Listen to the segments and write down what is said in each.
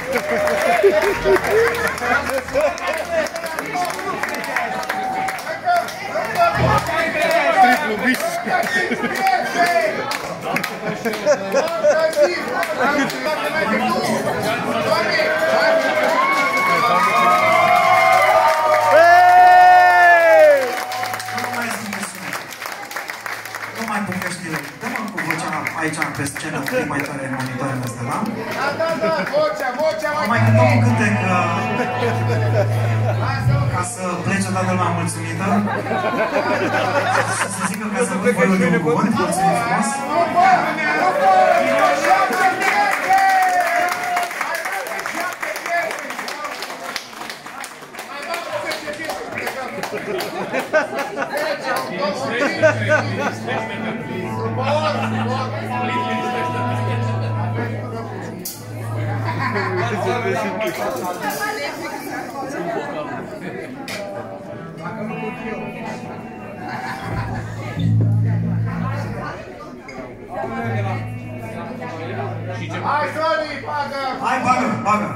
Triplu bis. Aici pe scenă, mai tare în monitoarele astea, da? Da, vocea mai cântăm un cântec ca să plece toată lumea mulțumită și să zică ca să văd voiul de un cuvânt. Mulțumim frumos! Hai, Sony, bagă! Hai, bagă!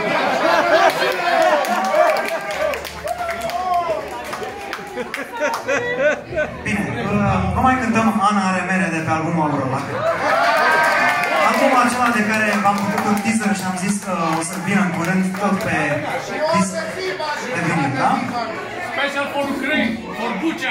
Bine, nu mai cântăm Ana are mere de pe albumul Aurora. Albumul acela de care v-am făcut un teaser și am zis că o să vină în curând tot pe disc de vinil, da? Special for Ukraine, for Bucha!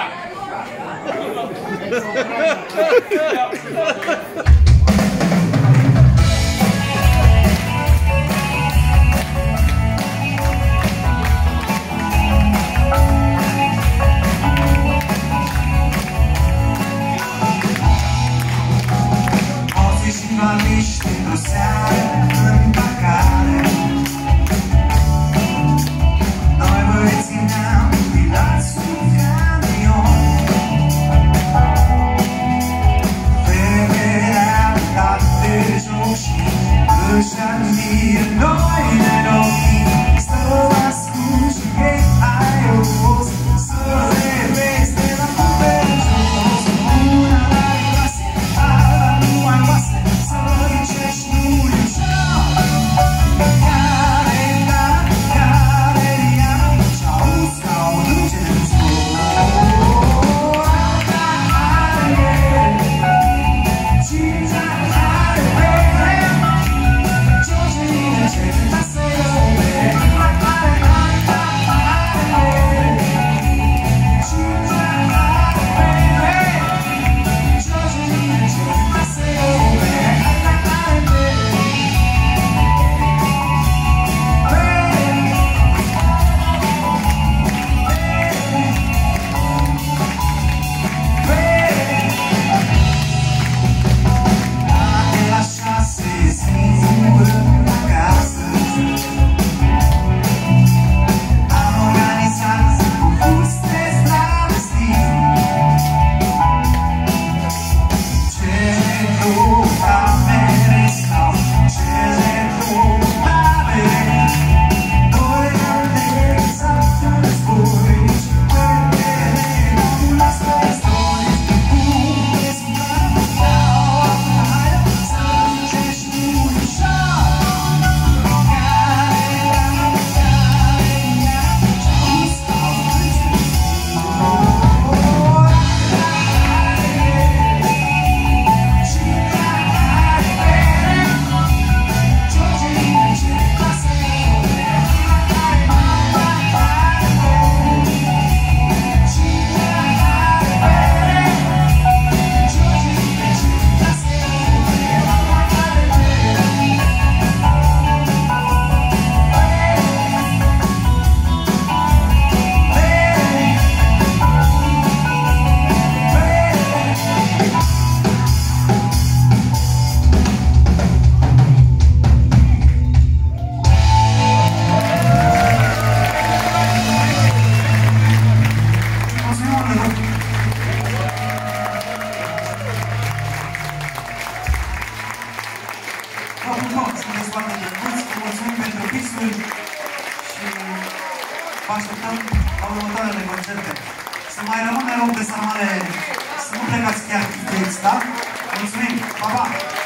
Vă așteptăm la următoarele concerte. Să mai rămână loc de sarmale, să nu plecați chiar fix, da? Mulțumim! Pa, pa!